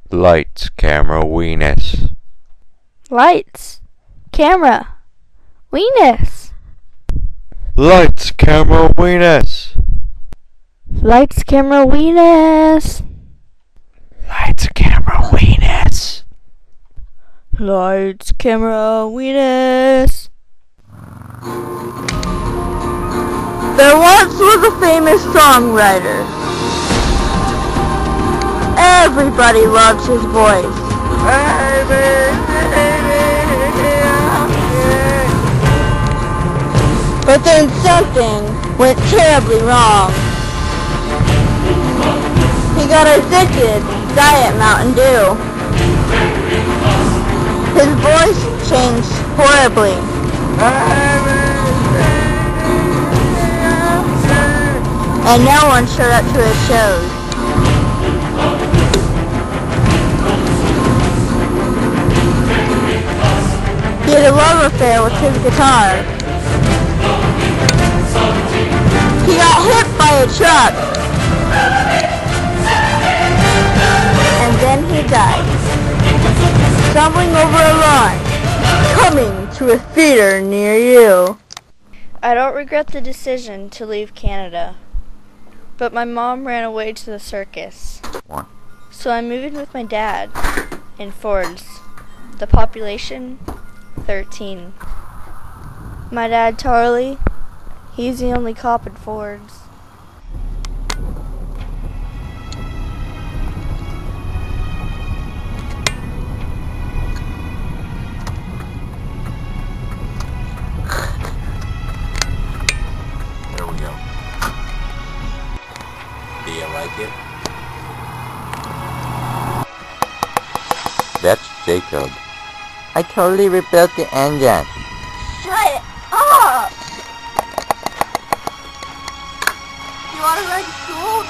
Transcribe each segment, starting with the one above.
Lights, camera, Wenis. Lights, camera, Wenis. Lights, camera, Wenis. Lights, camera, Wenis. Lights, camera, Wenis. Lights, camera, Wenis. There once was a famous songwriter. Everybody loves his voice. But then something went terribly wrong. He got addicted to Diet Mountain Dew. His voice changed horribly. And no one showed up to his shows. He had a love affair with his guitar. He got hit by a truck. And then he died. Stumbling over a lawn. Coming to a theater near you. I don't regret the decision to leave Canada. But my mom ran away to the circus. So I moved in with my dad in Fords. The population, 13. My dad, Charlie, he's the only cop in Fords. There we go. Do you like it? That's Jacob. I totally rebuilt the engine. Shut up! You want to ride to school?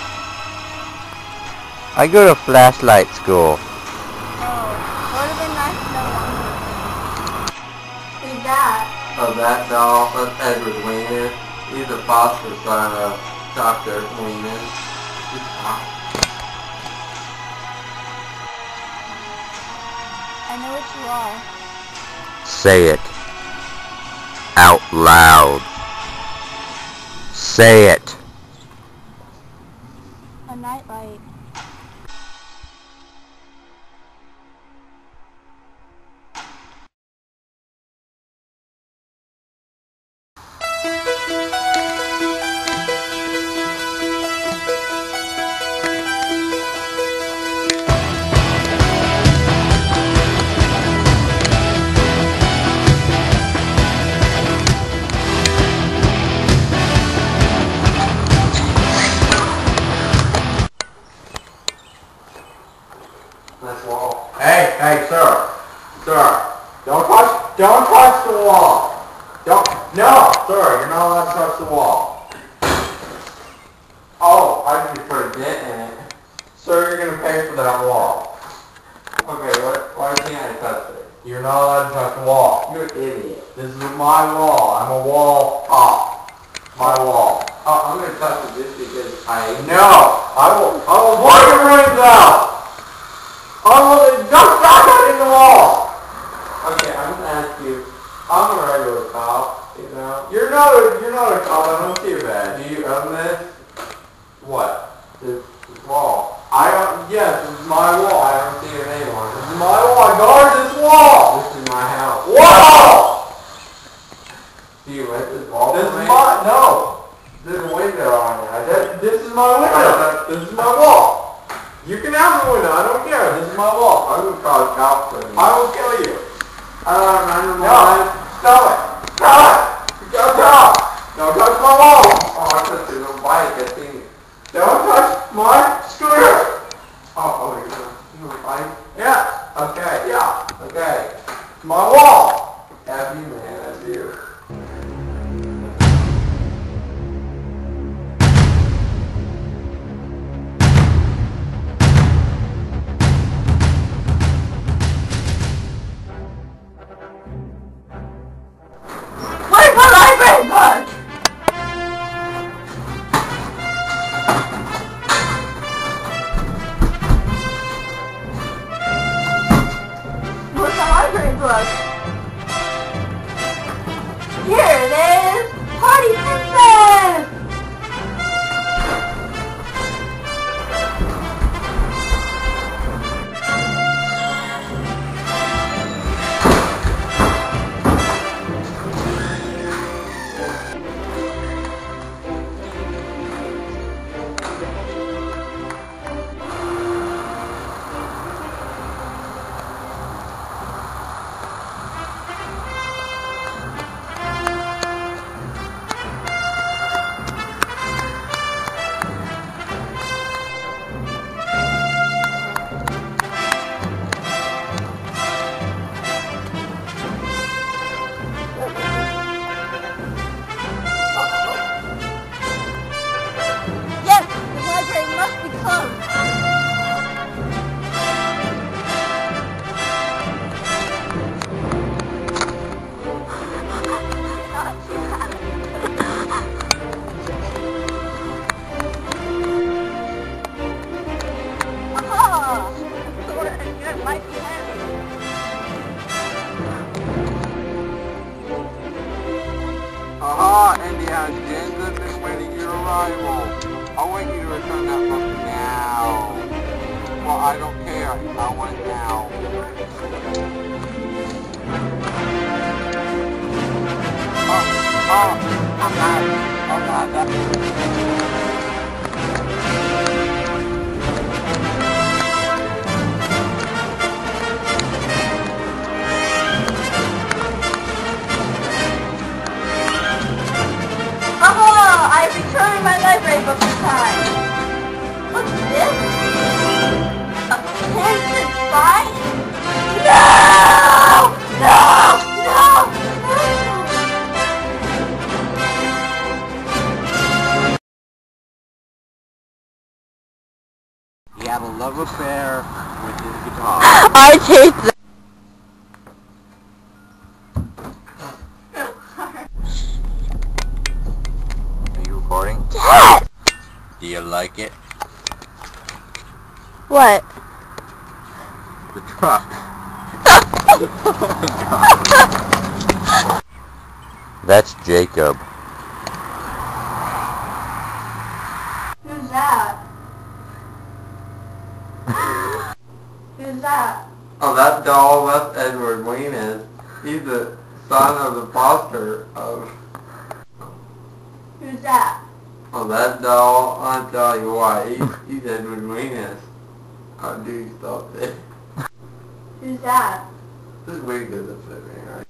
I go to flashlight school. Oh, would have been nice to know longer. Who's that? Oh, that doll, that's Edward Wenis. He's the foster son of Dr. Wenis. I know what you are. Say it. Out loud. Say it. A nightlight. Hey, sir, don't touch the wall. No, sir, you're not allowed to touch the wall. Oh, I just put a dent in it. Sir, you're going to pay for that wall. Okay, why can't I touch it? You're not allowed to touch the wall. You're an idiot. This is my wall. I'm a wall cop. My wall. Oh, I'm going to touch it just because I will blow your brains out. Just back it in the wall! Okay, I'm gonna ask you, I'm a regular cop, you know. You're not a cop, I don't see you bad. Do you own this? What? This wall. Yes, this is my wall, I don't see your name on it. This is my wall, I guard this wall! This is my house. Wall! Do you rent this wall? No! There's a window on it. This is my window. This is my wall. You can have the window, I don't care. This is my wall. I'm going to call the cops on you. I will kill you. No. Stop it. Stop it. Don't touch my wall. Oh, I touched your little bike. I seen it. Don't touch my scooter. Oh, you want to fight? Yeah. Okay. Yeah. Okay. My wall. F you, man. That's you. Where's my library book? It might be heavy. Aha, Indiana Jones, I've been waiting your arrival. I want you to return that book now. Well, I don't care. I want it now. I'm not. Oh, God, that's... I returned my library book in time. What's this? A Kansas spy? No! No! He had a love affair with his guitar. I hate that. Are you recording? Yes! Do you like it? What? The truck. That's Jacob. Who's that? Who's that? Oh, that doll, that's Edward Wenis. He's the son of the foster of... Who's that? Oh, that doll, I'll tell you what, he's Edward Wenis. I'll do stuff there. Who's that? This is way good at flipping, right?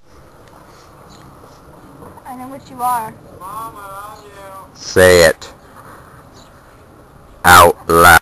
I know what you are. Say it out loud.